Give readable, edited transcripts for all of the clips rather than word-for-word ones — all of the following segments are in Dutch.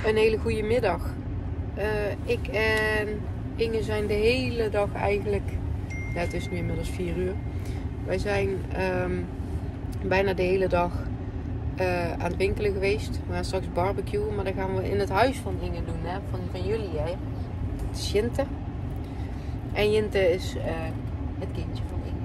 Een hele goede middag. Ik en Inge zijn de hele dag eigenlijk... Ja, het is nu inmiddels 4 uur. Wij zijn bijna de hele dag aan het winkelen geweest. We gaan straks barbecuen, maar dat gaan we in het huis van Inge doen. Hè? Van jullie, hè? Het is Jinte. En Jinte is het kindje van Inge.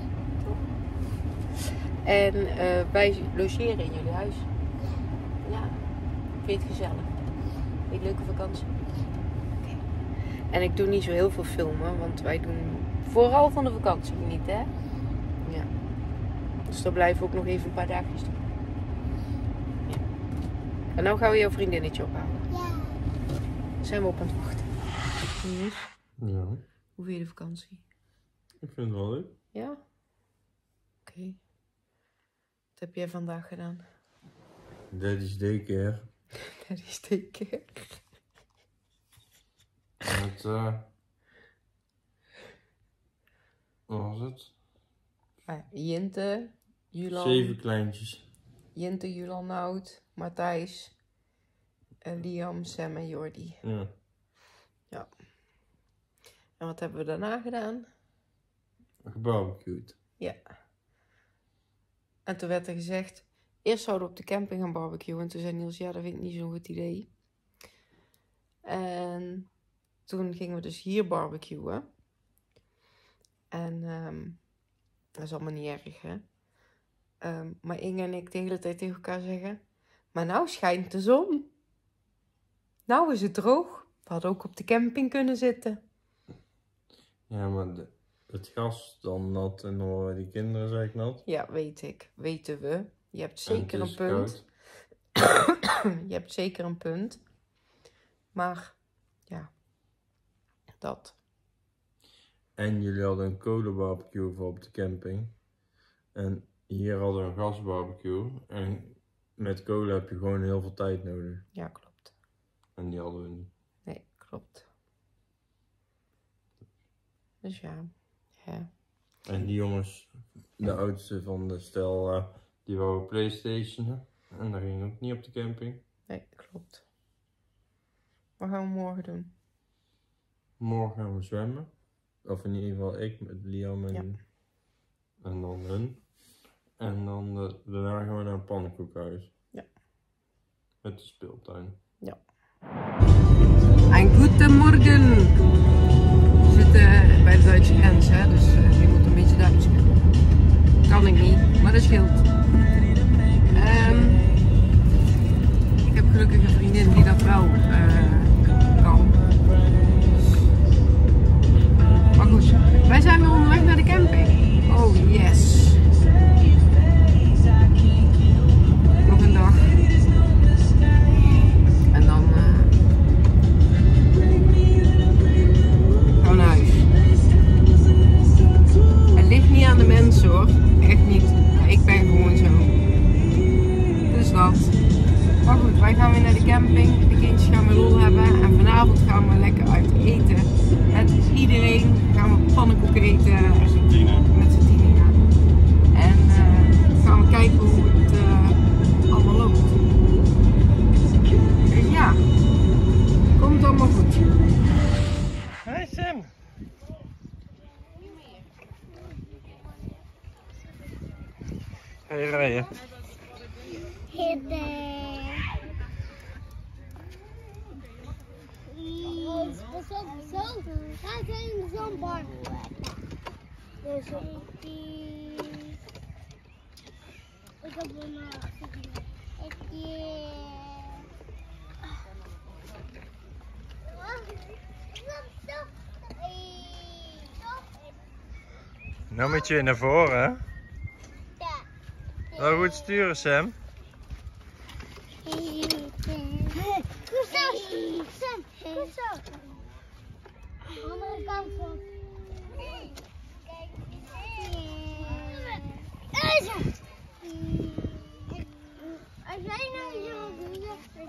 En wij logeren in jullie huis. Ja, vind je het gezellig? Vind je het een leuke vakantie? Okay. En ik doe niet zo heel veel filmen, want wij doen vooral van de vakantie niet, hè? Ja. Dus daar blijven we ook nog even een paar dagjes doen. Ja. En nou gaan we jouw vriendinnetje ophalen. Ja. Zijn we op aan het wachten. Yes. Ja. Hoe vind je de vakantie? Ik vind het wel leuk. Ja? Oké. Wat heb jij vandaag gedaan? Daddy's daycare. Daddy's daycare. Met, wat was het? Jinte, Julan. 7 kleintjes. Jinte, Julan, Nout, Matthijs, Liam, Sam en Jordi. Ja. Ja. En wat hebben we daarna gedaan? Gebarbecued. Ja. En toen werd er gezegd, eerst zouden we op de camping gaan barbecuen. En toen zei Niels, ja, dat vind ik niet zo'n goed idee. En toen gingen we dus hier barbecuen. En dat is allemaal niet erg, hè. Maar Inge en ik de hele tijd tegen elkaar zeggen, maar nou schijnt de zon. Nou is het droog. We hadden ook op de camping kunnen zitten. Ja, maar het gas dan nat en dan worden die kinderen zeg nat. Ja, weet ik. Weten we. Je hebt zeker een punt. Je hebt zeker een punt. Maar, ja. Dat. En jullie hadden een kolenbarbecue voor op de camping. En hier hadden we een gasbarbecue. En met kolen heb je gewoon heel veel tijd nodig. Ja, klopt. En die hadden we niet. Nee, klopt. Dus ja. Ja. En die jongens, de oudste van de stel, die wouden PlayStation. En dat ging ook niet op de camping. Nee, klopt. Wat gaan we morgen doen? Morgen gaan we zwemmen. Of in ieder geval ik met Liam en dan hun. En dan daarna gaan we naar een pannenkoekhuis. Ja. Met de speeltuin. Ja. Een goedemorgen. We zitten bij de Duitse grens, hè, dus je moet een beetje Duits kunnen. Kan ik niet, maar dat scheelt. Ik heb gelukkig een vriendin die dat wel kan. Maar goed, wij zijn weer onderweg naar de camping. Oh yes. Nog een dag. En dan gaan we naar huis. Het ligt niet aan de mensen hoor. Echt niet. Ik ben gewoon zo. Dus dat. Maar goed, wij gaan weer naar de camping. De kindjes gaan weer lol hebben. En vanavond gaan we lekker uit eten. Met iedereen gaan we pannenkoeken eten. Met z'n tienen, ja. En gaan we kijken hoe het allemaal loopt. Dus ja, komt allemaal goed. Hey Sam! Ga je rijden? Pas op, zo. Ga in zo'n bar. Dus ik heb een Nou moet je naar voren, hè? Ja. Wel goed sturen, Sam. Goed zo, Sam. Goed zo. Andere kant op. Kijk. Als jij nou zo doet, dan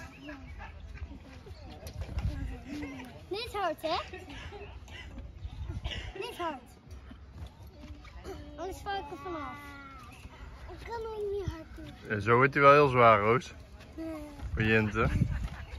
niet hard, hè? Niet hard. Anders val ik er vanaf. Ik kan nog niet hard doen. Zo wordt hij wel heel zwaar, Roos. Voor Jinte.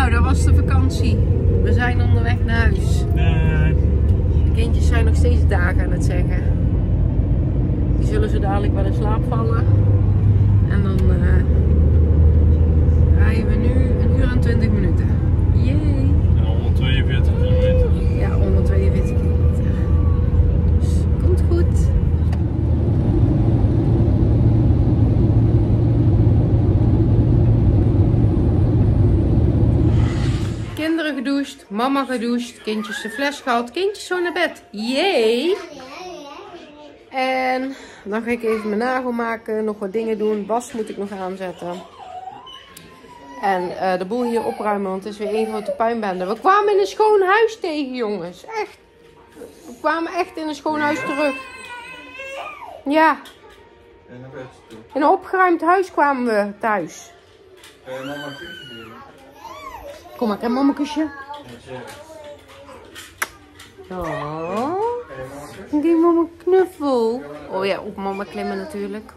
Nou, dat was de vakantie. We zijn onderweg naar huis. De kindjes zijn nog steeds dagen aan het zeggen. Die zullen zo dadelijk wel in slaap vallen. En dan rijden we nu 1 uur en 20 minuten. Yay! En 142 kilometer. Ja, 142 kilometer. Dus komt goed. Kinderen gedoucht, mama gedoucht, kindjes de fles gehad, kindjes zo naar bed. Yay! En dan ga ik even mijn nagel maken, nog wat dingen doen. Was moet ik nog aanzetten. En de boel hier opruimen, want het is weer één grote puinbende. We kwamen in een schoon huis tegen, jongens. Echt. We kwamen echt in een schoon huis terug. Ja. En naar bed toe. In een opgeruimd huis kwamen we thuis. Mama een kusje geven. Kom maar, mama een kusje. Ja, Oh. Geef mama een knuffel. Oh ja, op mama klimmen natuurlijk.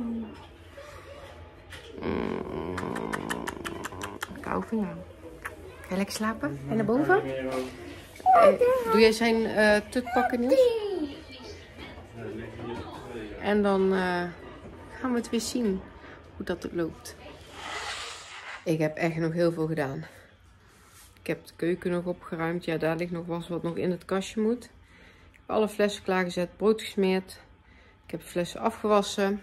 Ik hou van jou. Ga je lekker slapen? Ga je naar boven? Doe jij zijn tut pakken, Niels? En dan gaan we het weer zien hoe dat loopt. Ik heb echt nog heel veel gedaan. Ik heb de keuken nog opgeruimd. Ja, daar ligt nog wat nog in het kastje moet. Ik heb alle flessen klaargezet, brood gesmeerd. Ik heb de flessen afgewassen.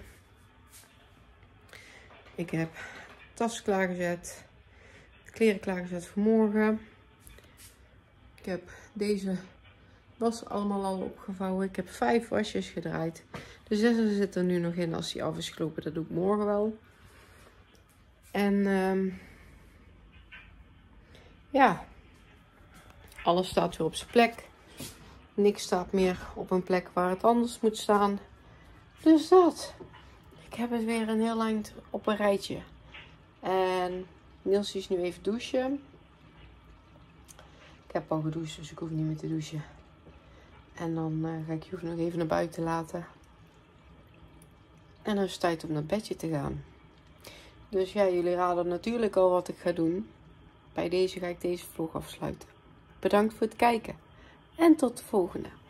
Ik heb tas klaargezet. Kleren klaargezet voor morgen. Ik heb deze was allemaal al opgevouwen. Ik heb 5 wasjes gedraaid. De 6 zit er nu nog in. Als die af is gelopen, dat doe ik morgen wel. En ja, alles staat weer op zijn plek. Niks staat meer op een plek waar het anders moet staan. Dus dat. Ik heb het weer een heel eind op een rijtje. En Niels is nu even douchen. Ik heb al gedoucht, dus ik hoef niet meer te douchen. En dan ga ik Joef nog even naar buiten laten. En dan is het tijd om naar bedje te gaan. Dus ja, jullie raden natuurlijk al wat ik ga doen. Bij deze ga ik deze vlog afsluiten. Bedankt voor het kijken. En tot de volgende.